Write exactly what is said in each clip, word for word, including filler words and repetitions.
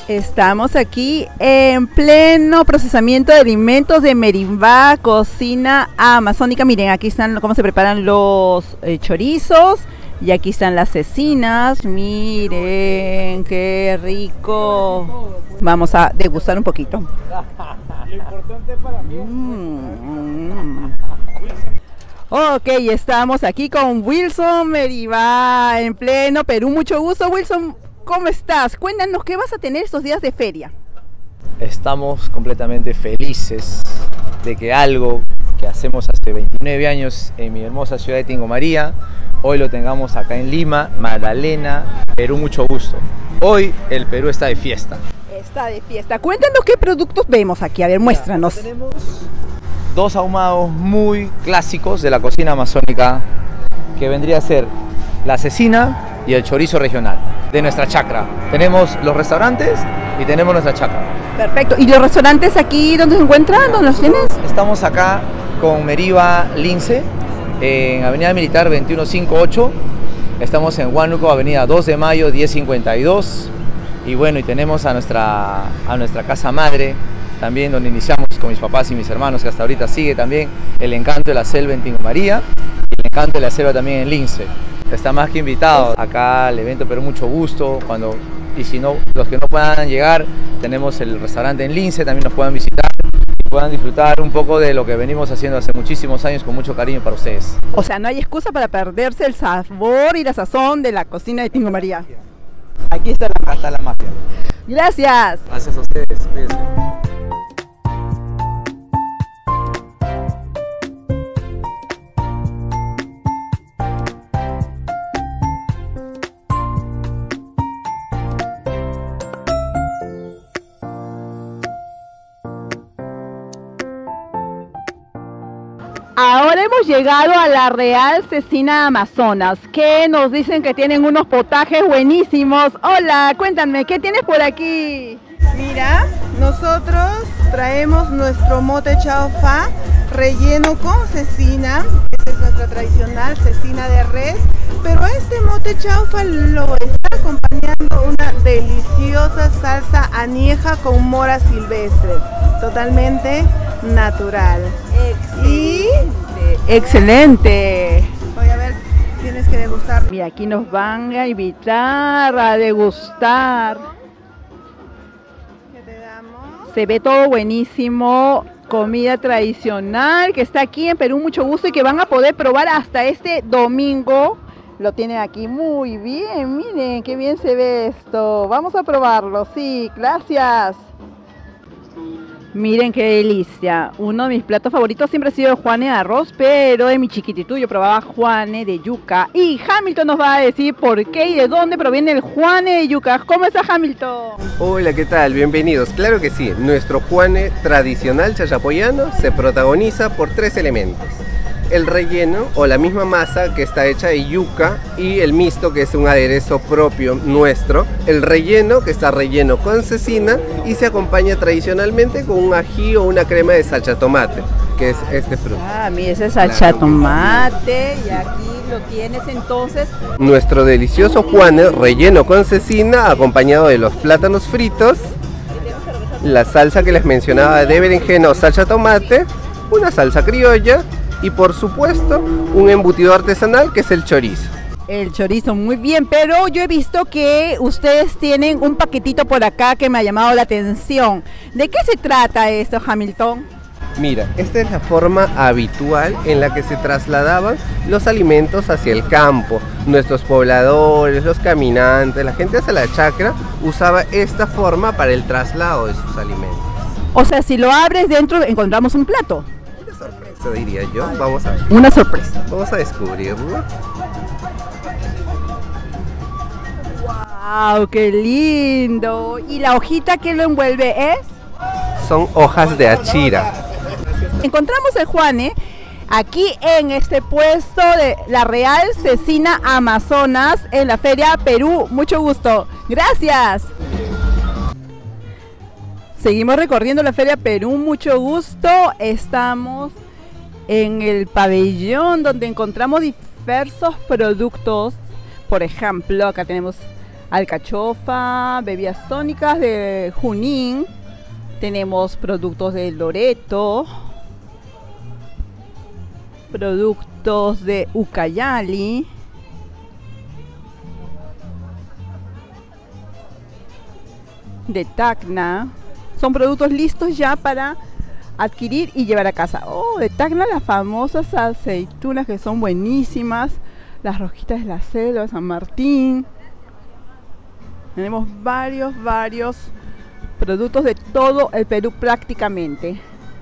Estamos aquí en pleno procesamiento de alimentos de Merivá, cocina amazónica. Miren, aquí están cómo se preparan los eh, chorizos y aquí están las cecinas. Miren, qué rico. Vamos a degustar un poquito. Lo importante para mí. Mm. Ok, estamos aquí con Wilson Merivá en pleno Perú. Mucho gusto, Wilson. ¿Cómo estás? Cuéntanos qué vas a tener estos días de feria. Estamos completamente felices de que algo que hacemos hace veintinueve años en mi hermosa ciudad de Tingo María, hoy lo tengamos acá en Lima, Magdalena, Perú. Mucho gusto. Hoy el Perú está de fiesta. Está de fiesta. Cuéntanos qué productos vemos aquí. A ver, muéstranos. Ya, tenemos dos ahumados muy clásicos de la cocina amazónica, que vendría a ser la cecina y el chorizo regional de nuestra chacra. Tenemos los restaurantes y tenemos nuestra chacra. Perfecto. ¿Y los restaurantes aquí dónde se encuentran? ¿Dónde los tienes? Estamos acá con Merivá Lince, en Avenida Militar veintiuno cincuenta y ocho. Estamos en Huánuco, Avenida dos de mayo diez cincuenta y dos. Y bueno, y tenemos a nuestra, a nuestra casa madre, también donde iniciamos con mis papás y mis hermanos, que hasta ahorita sigue también el encanto de la selva en Tingo María y el encanto de la selva también en Lince. Está más que invitado acá al evento, pero mucho gusto. Cuando, y si no, los que no puedan llegar, tenemos el restaurante en Lince, también nos puedan visitar y puedan disfrutar un poco de lo que venimos haciendo hace muchísimos años con mucho cariño para ustedes. O sea, no hay excusa para perderse el sabor y la sazón de la cocina de Tingo María. Aquí está la, está la magia. Gracias. Gracias a ustedes. Cuídense. Ahora hemos llegado a la Real Cecina Amazonas, que nos dicen que tienen unos potajes buenísimos. Hola, cuéntame, ¿qué tienes por aquí? Mira, nosotros traemos nuestro mote chaufa relleno con cecina. Esta es nuestra tradicional cecina de res, pero este mote chaufa lo está acompañando una deliciosa salsa añeja con mora silvestre, totalmente natural. Y excelente. voy a ver, tienes que degustar. Mira, aquí nos van a invitar a degustar. ¿Qué te damos? Se ve todo buenísimo, comida tradicional que está aquí en Perú, mucho gusto, y que van a poder probar hasta este domingo. Lo tienen aquí muy bien, miren qué bien se ve esto. Vamos a probarlo, sí, gracias. Miren qué delicia. Uno de mis platos favoritos siempre ha sido el juane de arroz, pero de mi chiquitito yo probaba juane de yuca. Y Hamilton nos va a decir por qué y de dónde proviene el juane de yuca. ¿Cómo está, Hamilton? Hola, ¿qué tal? Bienvenidos. Claro que sí, nuestro juane tradicional chachapoyano se protagoniza por tres elementos: el relleno o la misma masa, que está hecha de yuca, y el misto, que es un aderezo propio nuestro. El relleno, que está relleno con cecina y se acompaña tradicionalmente con un ají o una crema de salsa tomate, que es este fruto. Ah, mira, ese salsa tomate, y aquí lo tienes entonces. Nuestro delicioso juane relleno con cecina, acompañado de los plátanos fritos, la salsa que les mencionaba de berenjena o salsa tomate, una salsa criolla y por supuesto un embutido artesanal, que es el chorizo. El chorizo, muy bien, pero yo he visto que ustedes tienen un paquetito por acá que me ha llamado la atención. ¿De qué se trata esto, Hamilton? Mira, esta es la forma habitual en la que se trasladaban los alimentos hacia el campo. Nuestros pobladores, los caminantes, la gente hacia la chacra usaba esta forma para el traslado de sus alimentos. O sea, si lo abres dentro encontramos un plato. Una sorpresa, diría yo. Vamos a ver. Una sorpresa. Vamos a descubrirlo. ¡Wow! ¡Qué lindo! ¿Y la hojita que lo envuelve es? Son hojas de achira. Encontramos el juane aquí en este puesto de la Real Cecina Amazonas en la Feria Perú. Mucho gusto. Gracias. Seguimos recorriendo la Feria Perú. Mucho gusto. Estamos en el pabellón donde encontramos diversos productos. Por ejemplo, acá tenemos alcachofa, bebidas tónicas de Junín, tenemos productos de Loreto, productos de Ucayali, de Tacna. Son productos listos ya para adquirir y llevar a casa. Oh, de Tacna las famosas aceitunas que son buenísimas, las rojitas de la selva, San Martín. Tenemos varios, varios productos de todo el Perú prácticamente.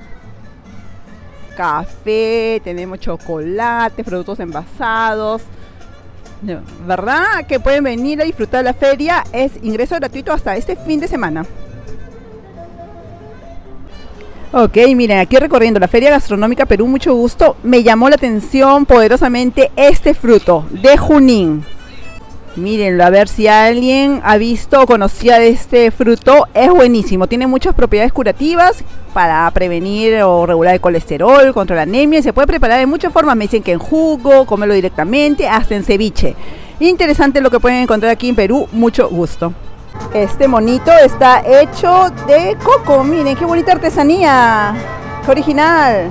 Café, tenemos chocolate, productos envasados. ¿Verdad? Que pueden venir a disfrutar de la feria. Es ingreso gratuito hasta este fin de semana. Ok, miren, aquí recorriendo la Feria Gastronómica Perú, mucho gusto. Me llamó la atención poderosamente este fruto de Junín. Mírenlo, a ver si alguien ha visto o conocía de este fruto. Es buenísimo, tiene muchas propiedades curativas para prevenir o regular el colesterol, contra la anemia. Y se puede preparar de muchas formas. Me dicen que en jugo, comerlo directamente, hasta en ceviche. Interesante lo que pueden encontrar aquí en Perú, mucho gusto. Este monito está hecho de coco, miren qué bonita artesanía, qué original.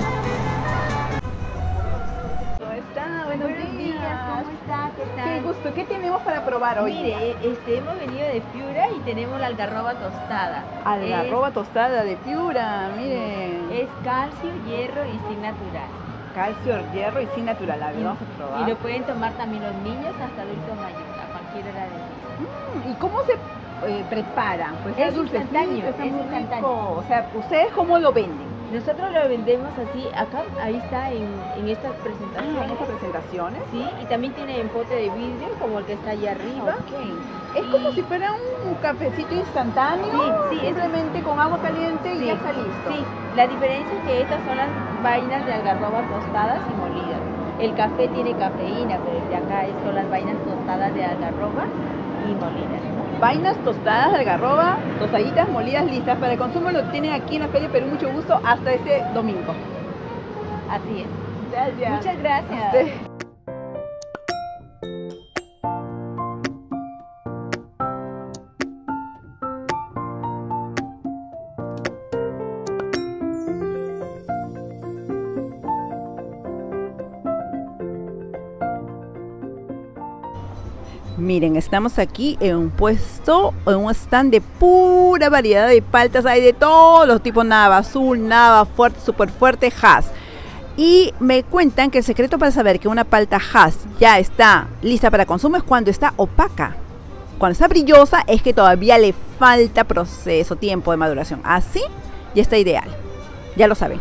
¿Cómo está? Buenos, Buenos días. días, ¿cómo está? ¿Qué tal? Qué gusto, ¿qué tenemos para probar hoy? Mire, este, hemos venido de Piura y tenemos la algarroba tostada. Algarroba es, tostada de Piura, miren. Es calcio, hierro y zinc natural. Calcio, hierro y zinc natural, a ver, vamos a probar. Y lo pueden tomar también los niños hasta adultos mayores, a cualquier hora del día. Mm, ¿y cómo se Eh, preparan? Pues es instantáneo, es instantáneo. O sea, ¿ustedes cómo lo venden? Nosotros lo vendemos así, acá, ahí está en, en estas presentaciones. Ah, en estas presentaciones. Sí, y también tiene en pote de vidrio, como el que está allá arriba. Okay. Es y... como si fuera un cafecito instantáneo, sí, sí, simplemente es... con agua caliente y sí, ya está listo. Sí, la diferencia es que estas son las vainas de algarroba tostadas y molidas. El café tiene cafeína, pero el de acá son las vainas tostadas de algarroba y molidas. Vainas tostadas de algarroba, tostaditas, molidas, listas para el consumo. Lo tienen aquí en la Feria Perú, mucho gusto, hasta este domingo. Así es. Gracias. Muchas gracias. Sí. Miren, estamos aquí en un puesto, en un stand de pura variedad de paltas. Hay de todos los tipos, nava azul, nava fuerte, súper fuerte, Hass. Y me cuentan que el secreto para saber que una palta Hass ya está lista para consumo es cuando está opaca. Cuando está brillosa es que todavía le falta proceso, tiempo de maduración. Así ya está ideal, ya lo saben.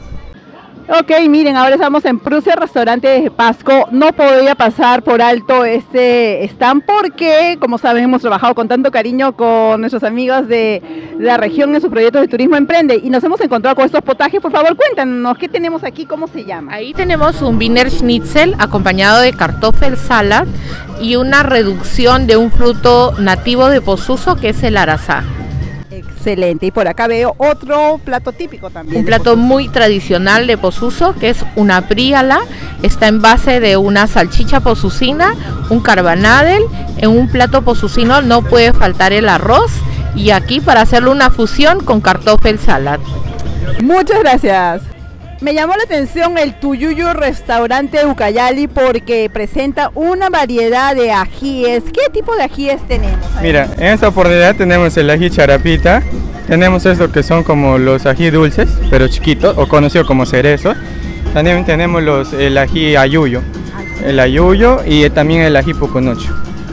Ok, miren, ahora estamos en Prusia, restaurante de Pasco. No podía pasar por alto este stand porque, como saben, hemos trabajado con tanto cariño con nuestros amigos de la región en sus proyectos de turismo emprende y nos hemos encontrado con estos potajes. Por favor, cuéntanos, ¿qué tenemos aquí? ¿Cómo se llama? Ahí tenemos un Wiener Schnitzel acompañado de Kartoffel Salad y una reducción de un fruto nativo de Posuso que es el arazá. Excelente, y por acá veo otro plato típico también. Un plato muy tradicional de Posuso que es una príala, está en base de una salchicha posusina, un carbonadel. En un plato posusino no puede faltar el arroz y aquí para hacerle una fusión con Kartoffel Salad. Muchas gracias. Me llamó la atención el Tuyuyo Restaurante de Ucayali porque presenta una variedad de ajíes. ¿Qué tipo de ajíes tenemos? Mira, en esta oportunidad tenemos el ají charapita, tenemos esto que son como los ají dulces, pero chiquitos, o conocido como cerezo. También tenemos los, el ají ayuyo, el ayuyo y también el ají pucunocho.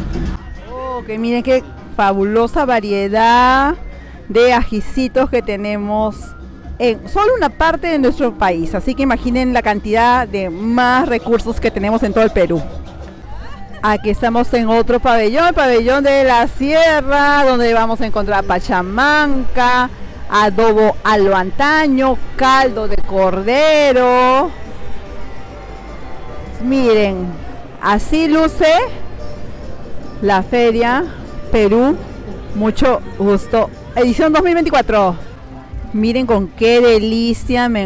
Oh, que miren qué fabulosa variedad de ajicitos que tenemos en solo una parte de nuestro país, así que imaginen la cantidad de más recursos que tenemos en todo el Perú. Aquí estamos en otro pabellón, el pabellón de la sierra, donde vamos a encontrar pachamanca, adobo a lo antaño, caldo de cordero. Miren, así luce la Feria Perú, mucho gusto, edición dos mil veinticuatro. Miren con qué delicia me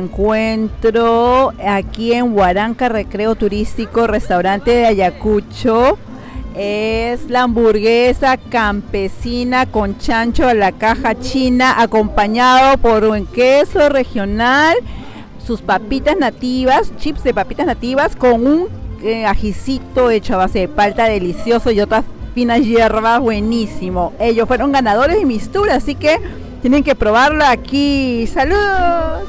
encuentro aquí en Huaranca Recreo Turístico, restaurante de Ayacucho, Es la hamburguesa campesina con chancho a la caja china, acompañado por un queso regional, sus papitas nativas, chips de papitas nativas con un eh, ajicito hecho a base de palta delicioso y otras finas hierbas, buenísimo. Ellos fueron ganadores de Mistura, así que tienen que probarlo aquí. ¡Saludos!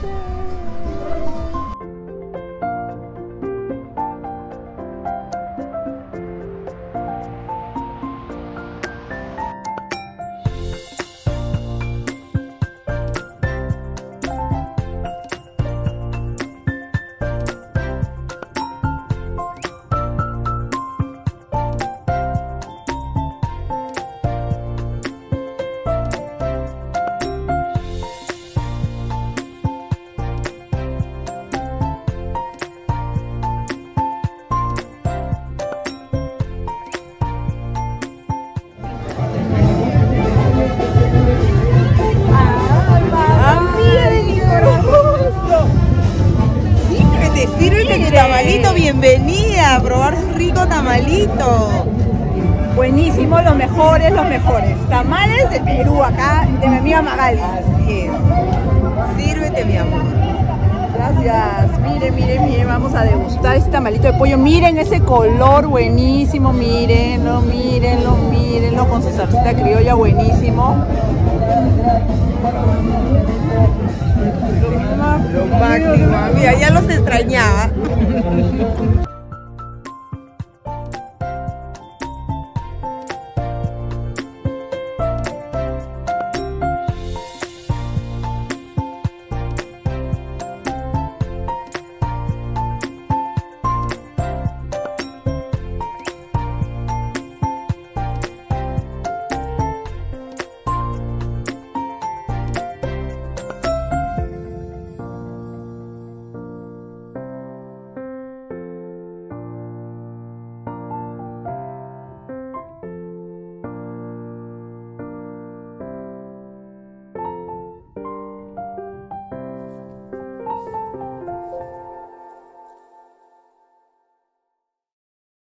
Sírvete tu tamalito, bienvenida a probar su rico tamalito. Buenísimo, los mejores, los mejores. Tamales de Perú, acá, de mi amiga Magali. Así es. Sírvete, mi amor. Gracias. Miren, miren, miren, vamos a degustar este tamalito de pollo. Miren ese color buenísimo, mírenlo, mírenlo, mírenlo, con su salsita criolla buenísimo. Lo máximo, mira, ya los extrañaba.